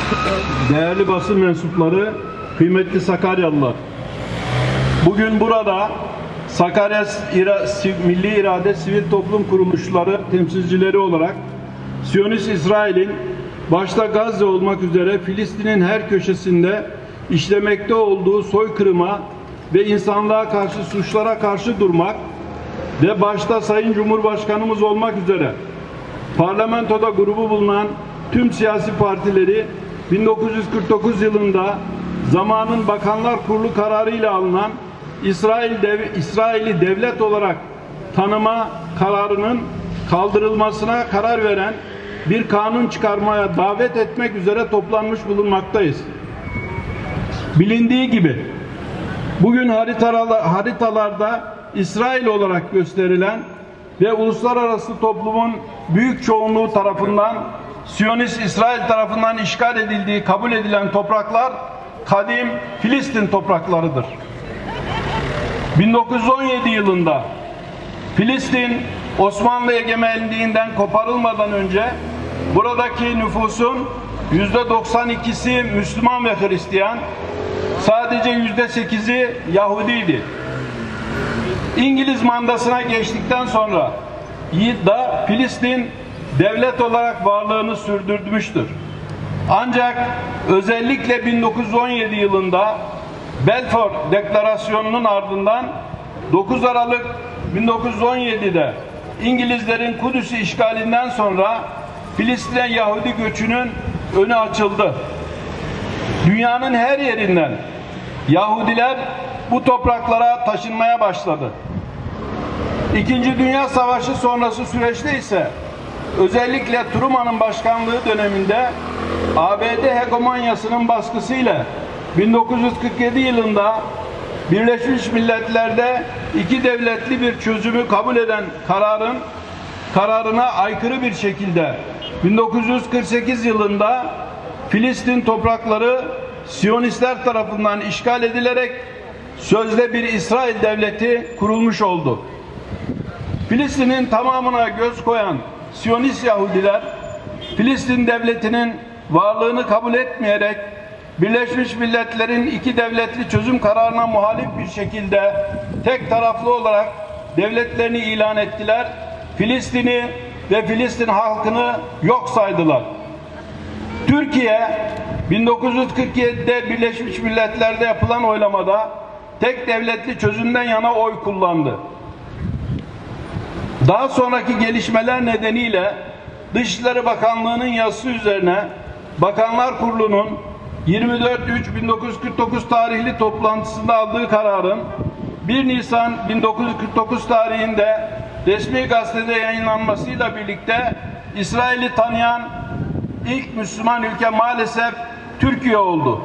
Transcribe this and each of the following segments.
Değerli basın mensupları, kıymetli Sakaryalılar. Bugün burada Sakarya Milli İrade Sivil Toplum Kuruluşları temsilcileri olarak Siyonist İsrail'in başta Gazze olmak üzere Filistin'in her köşesinde işlemekte olduğu soykırıma ve insanlığa karşı suçlara karşı durmak ve başta Sayın Cumhurbaşkanımız olmak üzere parlamentoda grubu bulunan tüm siyasi partileri 1949 yılında zamanın Bakanlar Kurulu kararıyla alınan İsrail'i devlet olarak tanıma kararının kaldırılmasına karar veren bir kanun çıkarmaya davet etmek üzere toplanmış bulunmaktayız. Bilindiği gibi bugün haritalarda İsrail olarak gösterilen ve uluslararası toplumun büyük çoğunluğu tarafından Siyonist İsrail tarafından işgal edildiği kabul edilen topraklar kadim Filistin topraklarıdır. 1917 yılında Filistin Osmanlı egemenliğinden koparılmadan önce buradaki nüfusun %92'si Müslüman ve Hristiyan, sadece %8'i Yahudiydi. İngiliz mandasına geçtikten sonra da Filistin devlet olarak varlığını sürdürmüştür. Ancak özellikle 1917 yılında Balfour Deklarasyonu'nun ardından 9 Aralık 1917'de İngilizlerin Kudüs'ü işgalinden sonra Filistin'e Yahudi göçünün önü açıldı. Dünyanın her yerinden Yahudiler bu topraklara taşınmaya başladı. İkinci Dünya Savaşı sonrası süreçte ise özellikle Truman'ın başkanlığı döneminde ABD hegemonyasının baskısıyla 1947 yılında Birleşmiş Milletler'de iki devletli bir çözümü kabul eden kararına aykırı bir şekilde 1948 yılında Filistin toprakları Siyonistler tarafından işgal edilerek sözde bir İsrail devleti kurulmuş oldu. Filistin'in tamamına göz koyan Siyonist Yahudiler, Filistin devletinin varlığını kabul etmeyerek Birleşmiş Milletler'in iki devletli çözüm kararına muhalif bir şekilde tek taraflı olarak devletlerini ilan ettiler. Filistin'i ve Filistin halkını yok saydılar. Türkiye 1947'de Birleşmiş Milletler'de yapılan oylamada tek devletli çözümden yana oy kullandı. Daha sonraki gelişmeler nedeniyle Dışişleri Bakanlığı'nın yazısı üzerine Bakanlar Kurulu'nun 24.3.1949 tarihli toplantısında aldığı kararın 1 Nisan 1949 tarihinde resmi gazetede yayınlanmasıyla birlikte İsrail'i tanıyan ilk Müslüman ülke maalesef Türkiye oldu.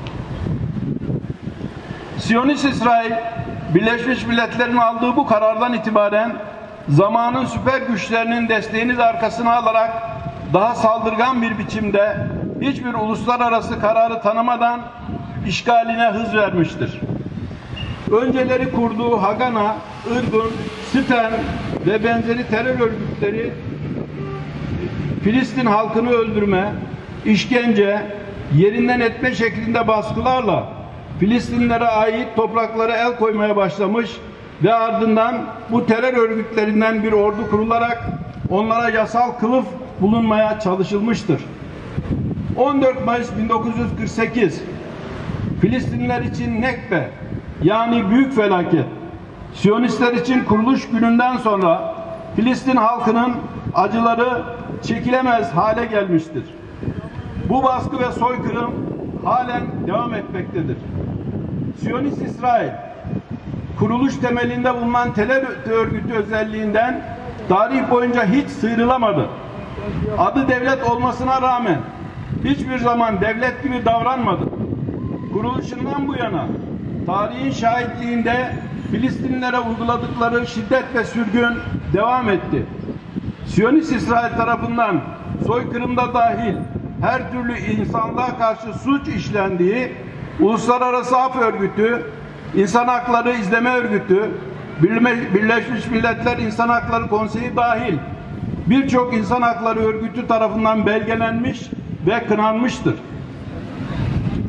Siyonist İsrail, Birleşmiş Milletler'in aldığı bu karardan itibaren zamanın süper güçlerinin desteğini de arkasına alarak daha saldırgan bir biçimde hiçbir uluslararası kararı tanımadan işgaline hız vermiştir. Önceleri kurduğu Hagana, Irgun, Siten ve benzeri terör örgütleri Filistin halkını öldürme, işkence, yerinden etme şeklinde baskılarla Filistinlilere ait topraklara el koymaya başlamış ve ardından bu terör örgütlerinden bir ordu kurularak onlara yasal kılıf bulunmaya çalışılmıştır. 14 Mayıs 1948 Filistinliler için Nekbe, yani büyük felaket, Siyonistler için kuruluş gününden sonra Filistin halkının acıları çekilemez hale gelmiştir. Bu baskı ve soykırım halen devam etmektedir. Siyonist İsrail, kuruluş temelinde bulunan terör örgütü özelliğinden tarih boyunca hiç sıyrılamadı. Adı devlet olmasına rağmen hiçbir zaman devlet gibi davranmadı. Kuruluşundan bu yana tarihin şahitliğinde Filistinlilere uyguladıkları şiddet ve sürgün devam etti. Siyonist İsrail tarafından soykırımda dahil her türlü insanlığa karşı suç işlendiği Uluslararası Af Örgütü, İnsan Hakları İzleme Örgütü, Birleşmiş Milletler İnsan Hakları Konseyi dahil birçok insan hakları örgütü tarafından belgelenmiş ve kınanmıştır.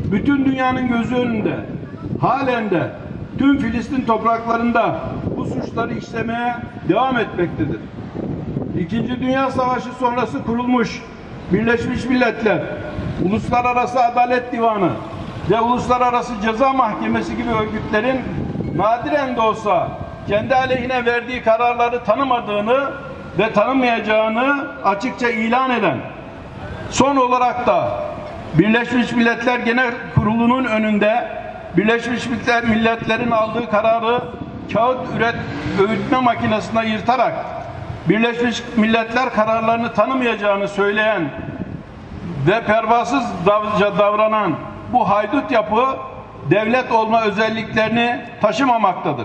bütün dünyanın gözü önünde halen de tüm Filistin topraklarında bu suçları işlemeye devam etmektedir. İkinci Dünya Savaşı sonrası kurulmuş Birleşmiş Milletler, Uluslararası Adalet Divanı ve Uluslararası Ceza Mahkemesi gibi örgütlerin nadiren de olsa kendi aleyhine verdiği kararları tanımadığını ve tanımayacağını açıkça ilan eden, son olarak da Birleşmiş Milletler Genel Kurulu'nun önünde Birleşmiş Milletler'in aldığı kararı kağıt öğütme makinesine yırtarak Birleşmiş Milletler kararlarını tanımayacağını söyleyen ve pervasızca davranan bu haydut yapı devlet olma özelliklerini taşımamaktadır.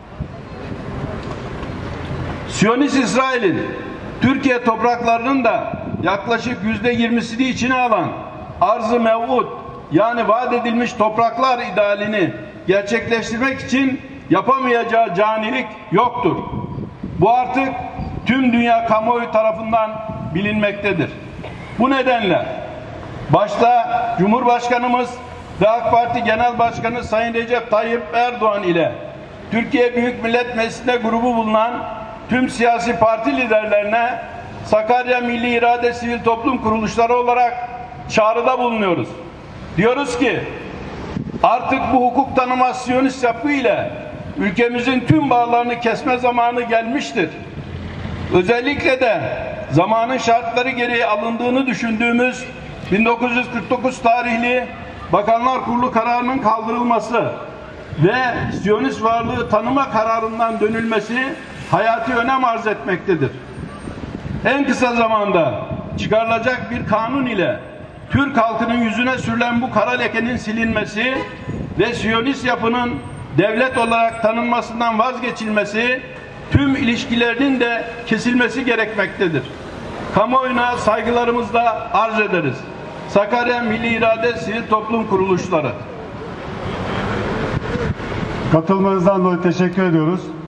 Siyonist İsrail'in Türkiye topraklarının da yaklaşık %20'sini içine alan arz-ı mev'ud, yani vaat edilmiş topraklar idealini gerçekleştirmek için yapamayacağı canilik yoktur. Bu artık tüm dünya kamuoyu tarafından bilinmektedir. Bu nedenle başta Cumhurbaşkanımız ve AK Parti Genel Başkanı Sayın Recep Tayyip Erdoğan ile Türkiye Büyük Millet Meclisi'nde grubu bulunan tüm siyasi parti liderlerine Sakarya Milli İrade Sivil Toplum Kuruluşları olarak çağrıda bulunuyoruz. Diyoruz ki artık bu hukuk tanımaz Siyonist yapı ile ülkemizin tüm bağlarını kesme zamanı gelmiştir. Özellikle de zamanın şartları gereği alındığını düşündüğümüz 1949 tarihli Bakanlar Kurulu kararının kaldırılması ve Siyonist varlığı tanıma kararından dönülmesi hayati önem arz etmektedir. En kısa zamanda çıkarılacak bir kanun ile Türk halkının yüzüne sürülen bu kara lekenin silinmesi ve Siyonist yapının devlet olarak tanınmasından vazgeçilmesi, tüm ilişkilerinin de kesilmesi gerekmektedir. Kamuoyuna saygılarımızla arz ederiz. Sakarya Milli İrade Sivil Toplum Kuruluşları. Katılmanızdan dolayı teşekkür ediyoruz.